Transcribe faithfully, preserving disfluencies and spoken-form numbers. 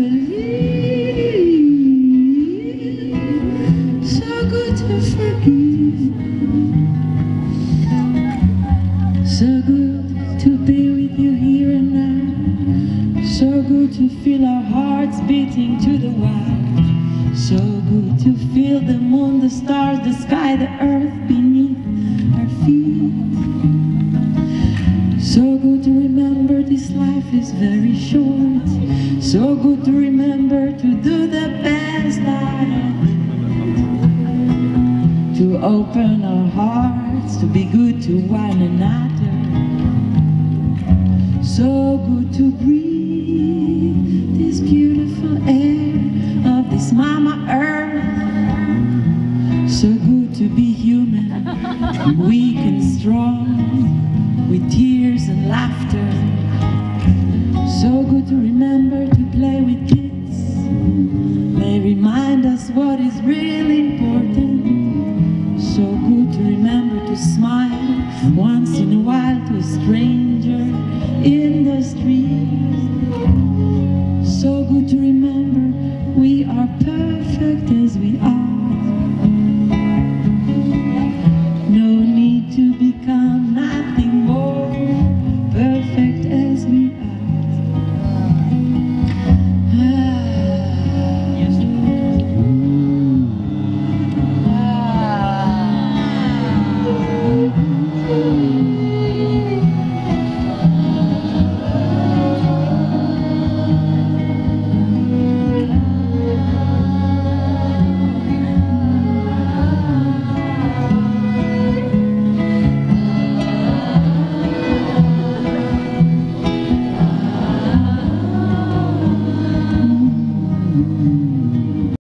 believe, so good to forgive, so good to be with you here and now, so good to feel our hearts beating to the wild, so good to feel the moon, the stars, the sky, the earth beneath our feet. So good to remember this life is very short, so good to remember to do the best life, to open our hearts, to be good to one another. So good to breathe this beautiful air of this Mama Earth. So good to be human, weak and strong, with tears and laughter. So good to remember to play with kids. They remind us what is really important. So good to remember to smile once in a while to a stranger in the street. So good to remember we are perfect.